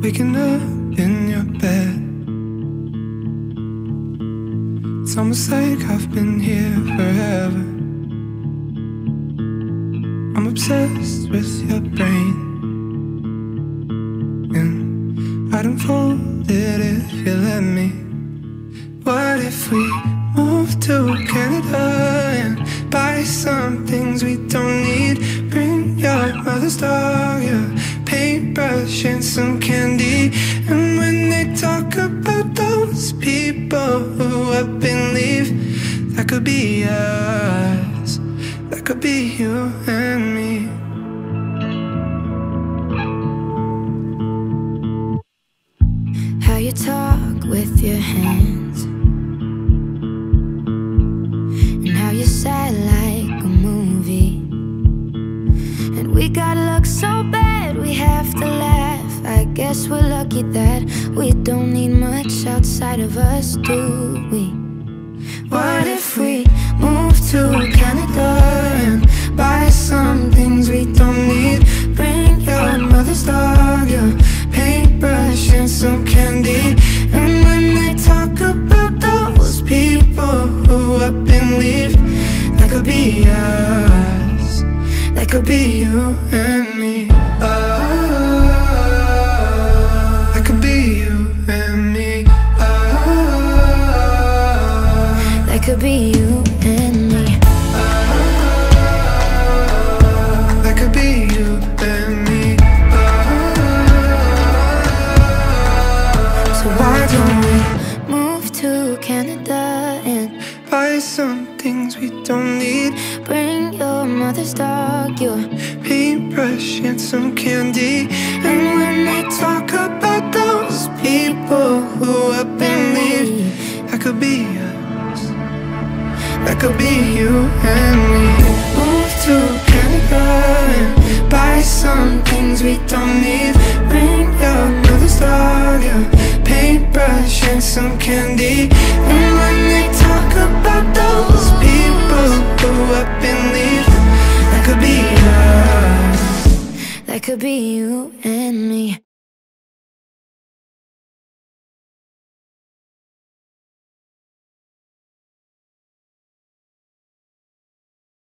waking up in your bed. It's almost like I've been here forever. I'm obsessed with your brain, and I'd unfold it if you let me. What if we move to Canada and buy some things we don't need? Bring your mother's dog, your paintbrush and some candy. And when they talk about those people who up and leave, that could be us, that could be you and me. How you talk with your hands, and how you sad like a movie. And we gotta look so bad we have to laugh. I guess we're lucky that we don't need much outside of us, do we? What if we move to Canada and buy some things we don't need? Bring your mother's dog, your paintbrush and some candy. And when they talk about those people who up and leave, that could be us, that could be you and me. That could be you and me. That could be you and me. That could be you and me. So why don't we move to Canada and buy some things we don't need? Bring your mother's dog, your paintbrush and some candy. And when they talk about those people who up and leave, that could be us, that could be you and me. Move to Canada and buy some things we don't need. Bring your mother's dog, your paintbrush and some candy. And when they talk about those people who up and leave, that could be us, that could be you and me.